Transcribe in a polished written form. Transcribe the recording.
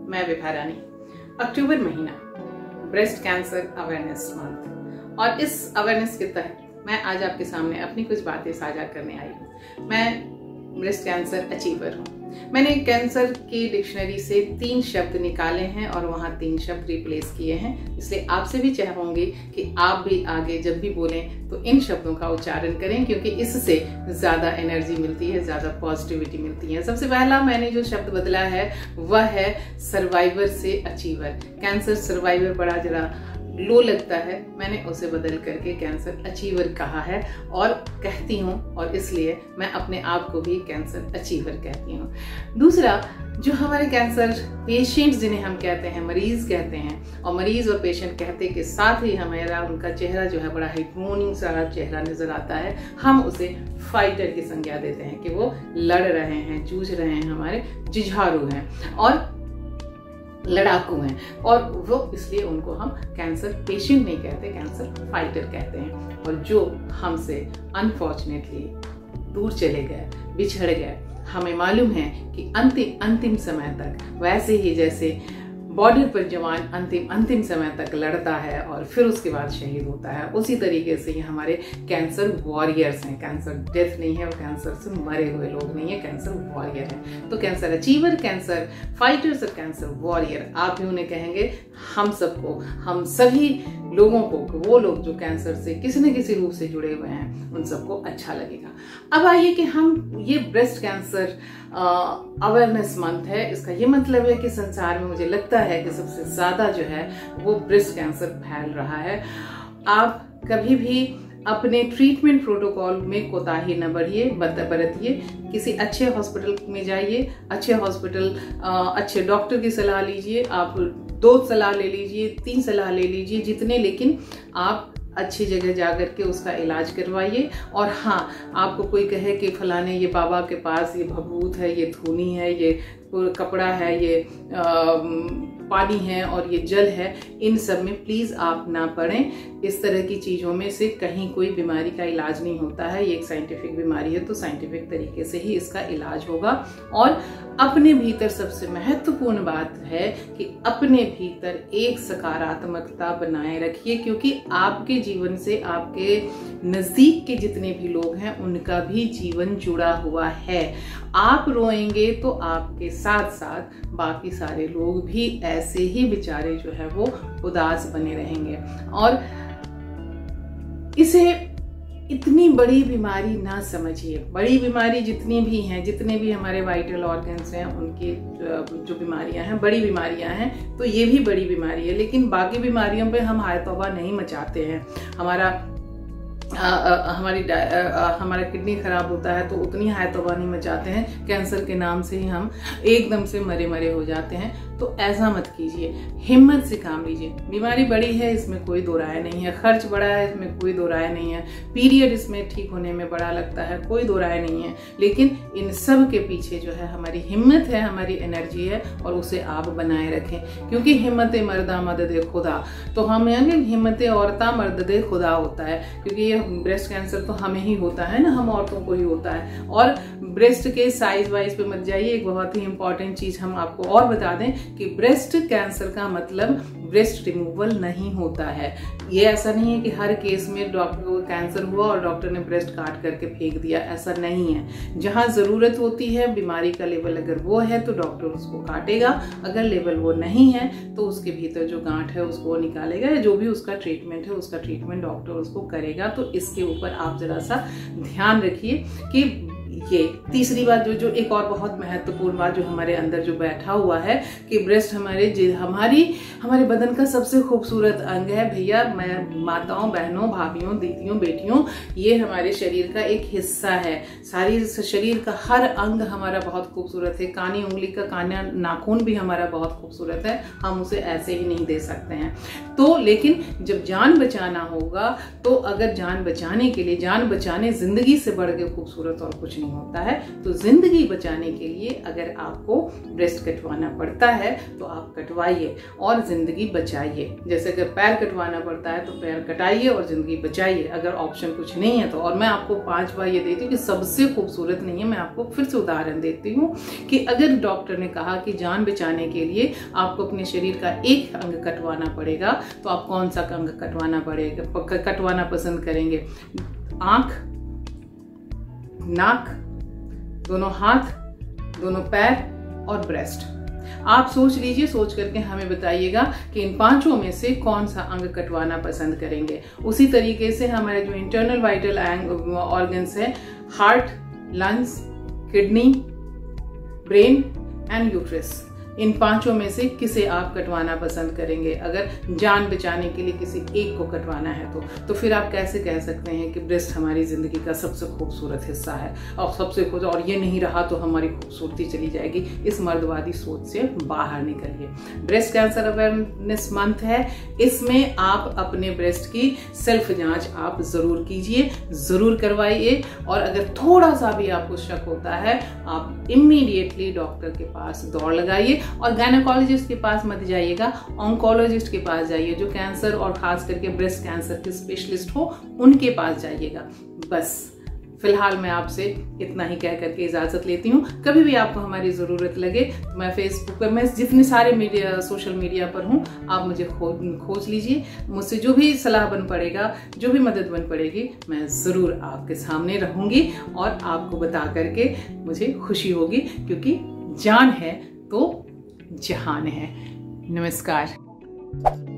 मैं विभा रानी। अक्टूबर महीना breast cancer awareness month, और इस अवेयरनेस के तहत मैं आज आपके सामने अपनी कुछ बातें साझा करने आई हूँ। मैं ब्रेस्ट कैंसर अचीवर हूँ। मैंने कैंसर की डिक्शनरी से 3 शब्द निकाले हैं और वहाँ 3 शब्द रिप्लेस किए हैं। इसलिए आपसे भी चाहूंगी कि आप भी आगे जब भी बोलें तो इन शब्दों का उच्चारण करें, क्योंकि इससे ज़्यादा एनर्जी मिलती है, ज़्यादा पॉजिटिविटी मिलती है। सबसे पहला मैंने जो शब्द बदला है वह है सर्वाइवर से अचीवर। कैंसर सर्वाइवर बड़ा जरा लो लगता है, मैंने उसे बदल करके कैंसर अचीवर कहा है और कहती हूँ, और इसलिए मैं अपने आप को भी कैंसर अचीवर कहती हूँ। दूसरा, जो हमारे कैंसर पेशेंट्स जिन्हें हम कहते हैं, मरीज कहते हैं, और मरीज और पेशेंट कहते के साथ ही हमारा उनका चेहरा जो है बड़ा हाइपोनिक सा चेहरा नजर आता है। हम उसे फाइटर की संज्ञा देते हैं कि वो लड़ रहे हैं, जूझ रहे हैं, हमारे जुझारू हैं और लड़ाकू हैं, और वो इसलिए उनको हम कैंसर पेशेंट नहीं कहते, कैंसर फाइटर कहते हैं। और जो हमसे अनफॉर्चुनेटली दूर चले गए, बिछड़ गए, हमें मालूम है कि अंतिम समय तक, वैसे ही जैसे बॉर्डर पर जवान अंतिम समय तक लड़ता है और फिर उसके बाद शहीद होता है, उसी तरीके से ही हमारे कैंसर वॉरियर्स हैं। कैंसर डेथ नहीं है और कैंसर से मरे हुए लोग नहीं है, कैंसर वॉरियर है। तो कैंसर अचीवर, कैंसर फाइटर्स और कैंसर वॉरियर, आप भी उन्हें कहेंगे। हम सबको, हम सभी लोगों को, वो लोग जो कैंसर से किसी न किसी रूप से जुड़े हुए हैं, उन सबको अच्छा लगेगा। अब आइए कि हम ये ब्रेस्ट कैंसर अवेयरनेस मंथ है, इसका ये मतलब है कि संसार में मुझे लगता है कि सबसे ज्यादा जो है वो ब्रेस्ट कैंसर फैल रहा है। आप कभी भी अपने ट्रीटमेंट प्रोटोकॉल में कोताही न बरतिए। किसी अच्छे हॉस्पिटल में जाइए, अच्छे डॉक्टर की सलाह लीजिए। आप 2 सलाह ले लीजिए, 3 सलाह ले लीजिए, जितने, लेकिन आप अच्छी जगह जाकर के उसका इलाज करवाइए। और हाँ, आपको कोई कहे कि फलाने ये बाबा के पास ये भभूत है, ये धूनी है, ये कपड़ा है, ये पानी है और ये जल है, इन सब में प्लीज आप ना पड़ें। इस तरह की चीजों में से कहीं कोई बीमारी का इलाज नहीं होता है। ये एक साइंटिफिक बीमारी है, तो साइंटिफिक तरीके से ही इसका इलाज होगा। और अपने भीतर सबसे महत्वपूर्ण बात है कि अपने भीतर एक सकारात्मकता बनाए रखिए, क्योंकि आपके जीवन से आपके नजदीक के जितने भी लोग हैं उनका भी जीवन जुड़ा हुआ है। आप रोएंगे तो आपके साथ साथ बाकी सारे लोग भी ऐसे ही बेचारे जो है वो उदास बने रहेंगे। और इसे इतनी बड़ी बीमारी ना समझिए। बड़ी बीमारी जितनी भी हैं, जितने भी हमारे वाइटल ऑर्गन्स हैं, उनकी जो बीमारियां हैं, बड़ी बीमारियां हैं, तो ये भी बड़ी बीमारी है। लेकिन बाकी बीमारियों पे हम हाय तौबा नहीं मचाते हैं। हमारा किडनी खराब होता है तो उतनी हाय तौबा नहीं मचाते हैं। कैंसर के नाम से ही हम एकदम से मरे हो जाते हैं। तो ऐसा मत कीजिए, हिम्मत से काम लीजिए। बीमारी बड़ी है, इसमें कोई दो राय नहीं है। खर्च बड़ा है, इसमें कोई दो राय नहीं है। पीरियड इसमें ठीक होने में बड़ा लगता है, कोई दो राय नहीं है। लेकिन इन सब के पीछे जो है हमारी हिम्मत है, हमारी एनर्जी है, और उसे आप बनाए रखें। क्योंकि हिम्मत मर्दा मदद खुदा, तो हम यानी हिम्मत औरता मदद खुदा होता है। क्योंकि ये ब्रेस्ट कैंसर तो हमें ही होता है ना, हम औरतों को ही होता है। और ब्रेस्ट के साइज वाइज पे मत जाइए। एक बहुत ही इंपॉर्टेंट चीज हम आपको और बता दें कि ब्रेस्ट कैंसर का मतलब ब्रेस्ट रिमूवल नहीं होता है। ये ऐसा नहीं है कि हर केस में डॉक्टर को कैंसर हुआ और डॉक्टर ने ब्रेस्ट काट करके फेंक दिया, ऐसा नहीं है। जहां जरूरत होती है, बीमारी का लेवल अगर वो है तो डॉक्टर उसको काटेगा, अगर लेवल वो नहीं है तो उसके भीतर जो गांठ है उसको निकालेगा, या जो भी उसका ट्रीटमेंट है उसका ट्रीटमेंट डॉक्टर उसको करेगा। तो इसके ऊपर आप जरा सा ध्यान रखिए कि ये तीसरी बात जो एक और बहुत महत्वपूर्ण बात जो हमारे अंदर जो बैठा हुआ है कि ब्रेस्ट हमारे बदन का सबसे खूबसूरत अंग है। भैया, मैं माताओं, बहनों, भाभियों, दीदियों, बेटियों, ये हमारे शरीर का एक हिस्सा है। सारी शरीर का हर अंग हमारा बहुत खूबसूरत है। कानी उंगली का काना नाखून भी हमारा बहुत खूबसूरत है, हम उसे ऐसे ही नहीं दे सकते हैं। तो लेकिन जब जान बचाना होगा, तो अगर जान बचाने के लिए, जान बचाने जिंदगी से बढ़ के खूबसूरत और कुछ नहीं नहीं होता है। तो जिंदगी बचाने के लिए अगर आपको ब्रेस्ट कटवाना पड़ता है तो आप कटवाइए और जिंदगी बचाइए। जैसे अगर पैर कटवाना पड़ता है तो पैर कटाइए और जिंदगी बचाइए, अगर ऑप्शन कुछ नहीं है तो। और मैं आपको 5 बार ये देती हूँ कि सबसे खूबसूरत नहीं है, मैं आपको फिर से उदाहरण देती हूँ कि अगर डॉक्टर ने कहा कि जान बचाने के लिए आपको अपने शरीर का एक अंग कटवाना पड़ेगा तो आप कौन सा अंग कटवाना पसंद करेंगे? आंख, नाक, दोनों हाथ, दोनों पैर और ब्रेस्ट। आप सोच लीजिए, सोच करके हमें बताइएगा कि इन 5 में से कौन सा अंग कटवाना पसंद करेंगे। उसी तरीके से हमारे जो इंटरनल वाइटल ऑर्गन्स है, heart, lungs, kidney, brain and uterus, इन 5 में से किसे आप कटवाना पसंद करेंगे? अगर जान बचाने के लिए किसी एक को कटवाना है तो फिर आप कैसे कह सकते हैं कि ब्रेस्ट हमारी जिंदगी का सबसे खूबसूरत हिस्सा है और ये नहीं रहा तो हमारी खूबसूरती चली जाएगी। इस मर्दवादी सोच से बाहर निकलिए। ब्रेस्ट कैंसर अवेयरनेस मंथ है, इसमें आप अपने ब्रेस्ट की सेल्फ जांच आप जरूर कीजिए, जरूर करवाइए। और अगर थोड़ा सा भी आपको शक होता है आप इमीडिएटली डॉक्टर के पास दौड़ लगाइए। और गायनेकोलॉजिस्ट के पास मत जाइएगा, ऑन्कोलॉजिस्ट के पास जाइए, जो कैंसर और खास करके ब्रेस्ट कैंसर के स्पेशलिस्ट हो उनके पास जाइएगा। बस फिलहाल मैं आपसे इतना ही कह करके इजाजत लेती हूँ। कभी भी आपको हमारी जरूरत लगे तो मैं फेसबुक पर, मैं जितने सारे सोशल मीडिया पर हूँ, आप मुझे खोज लीजिए। मुझसे जो भी सलाह बन पड़ेगा, जो भी मदद बन पड़ेगी, मैं जरूर आपके सामने रहूंगी और आपको बता करके मुझे खुशी होगी, क्योंकि जान है तो जहान है। नमस्कार।